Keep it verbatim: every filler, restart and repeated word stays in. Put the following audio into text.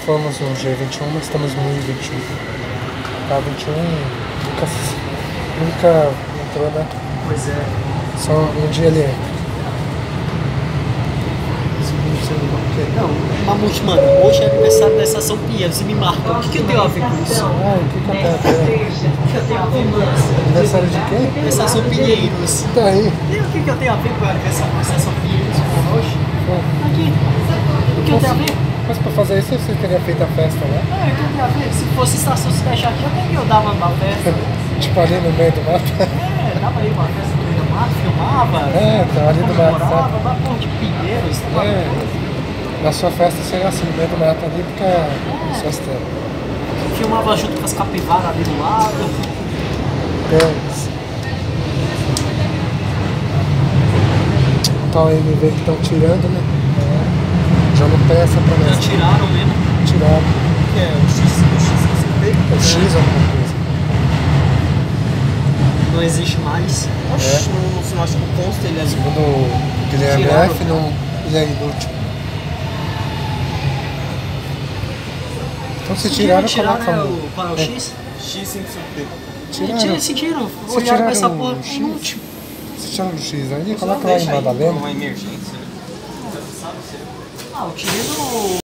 fomos no G vinte e um, mas estamos no I vinte e um. Tá, vinte e um nunca, nunca entrou, né? Pois é. Só um dia ele entra. Não, Mamute, mano, hoje é aniversário da Estação Pinheiros e me marca. O que, que eu tenho a ver com isso? Ah, o que que eu tenho a ver? O que eu tenho a ver, mano? Aniversário de quem? Da Estação Pinheiros. Daí. E o que, que eu tenho a ver com a aniversário da Estação Pinheiros? Hoje? Aqui. O que eu tenho a ver? Mas pra fazer isso você teria feito a festa lá? É, o que eu tenho a ver? Se fosse estação se deixar aqui, até que eu dava uma festa. Tipo ali no meio do mato? É, dava aí uma festa no meio do mato, filmava. É, então ali do mato, comemorava, sabe? lá porra de Pinheiros, tava É. coisa. Na sua festa seria assim, no meio do mato ali, porque é festeiro. Filmava junto com as capivaras ali do lado. Deus. Então aí me vê que estão tirando, né? Já não peça pra Já nós. tiraram mesmo. Tiraram. Que é o X, o X, O X alguma coisa. não existe mais. Oxi, no final acho que consta ele ali. Segundo o Guilherme Tiraram. F, não, ele é inútil. Então se tiraram, tiraram coloca é um. o, qual é o É. X? X cinco cinco D. Tiraram. Tira, se tiram. Se Olharam pra essa tiraram porra, o X? inútil. Se tiraram do X aí, Você coloca não lá em deixa aí Madalena. uma emergência, né? Ah, eu tirei no...